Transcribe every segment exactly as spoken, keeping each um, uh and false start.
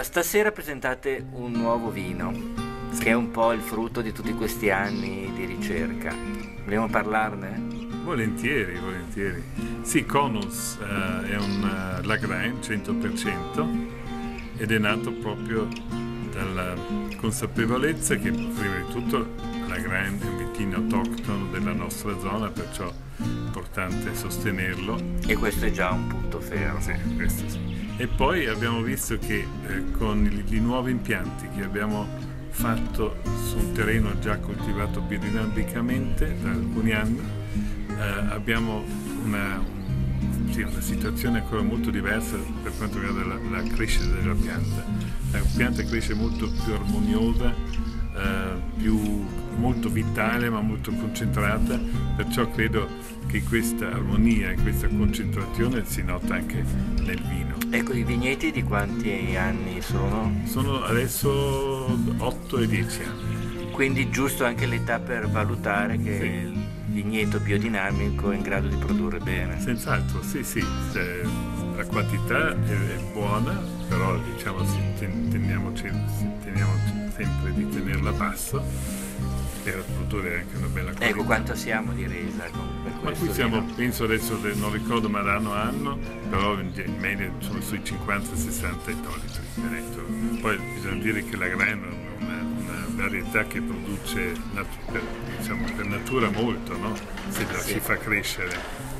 stasera presentate un nuovo vino, sì, che è un po' il frutto di tutti questi anni di ricerca. Vogliamo parlarne? Volentieri, volentieri. Sì, Conus uh, è un uh, Lagrein cento per cento ed è nato proprio dalla consapevolezza che prima di tutto Lagrein è un vitigno autoctono della nostra zona, perciò è importante sostenerlo. E questo è già un punto fermo. Sì, questo sì. E poi abbiamo visto che eh, con i, i nuovi impianti che abbiamo fatto su un terreno già coltivato biodinamicamente da alcuni anni, eh, abbiamo una, un, sì, una situazione ancora molto diversa per quanto riguarda la, la crescita della pianta. La pianta cresce molto più armoniosa, eh, più, molto vitale ma molto concentrata, perciò credo che questa armonia e questa concentrazione si nota anche nel vino. Ecco, i vigneti di quanti anni sono? Sono adesso otto e dieci anni. Quindi giusto anche l'età per valutare che sì, il vigneto biodinamico è in grado di produrre bene. Senz'altro, sì, sì. Cioè, la quantità è, è buona, però diciamo teniamo, teniamo sempre di tenerla bassa per produrre anche una bella qualità. Ecco, quanto siamo di resa con per Ma qui siamo, vino? Penso adesso, non ricordo, ma da anno a anno, però in media sono sui cinquanta sessanta ettolitri per ettaro. Poi bisogna dire che la Lagrein è una, una varietà che produce per, diciamo, per natura molto, no? Se la sì, si fa crescere.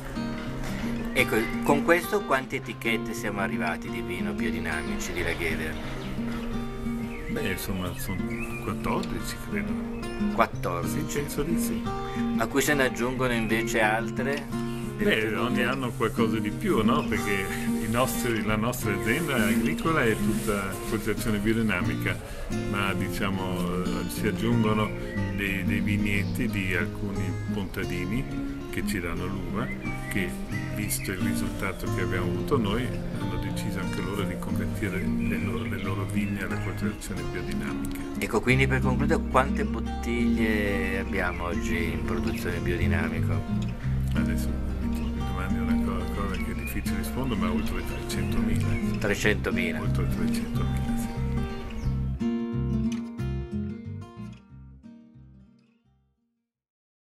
Ecco, con questo quante etichette siamo arrivati di vino biodinamici di Lageder? Beh, insomma, sono quattordici, credo. quattordici? Sì, penso di sì. A cui se ne aggiungono invece altre? Beh, ogni anno qualcosa di più, no? Perché i nostri, la nostra azienda agricola è tutta coltivazione biodinamica, ma diciamo si aggiungono dei, dei vigneti di alcuni contadini che ci danno l'uva, che visto il risultato che abbiamo avuto noi, hanno deciso anche loro di convertire le loro, le loro vigne alla coltivazione biodinamica. Ecco, quindi per concludere, quante bottiglie abbiamo oggi in produzione biodinamico? Adesso mi domandi una cosa, cosa che è difficile rispondere, ma oltre trecentomila. trecentomila? Oltre trecentomila.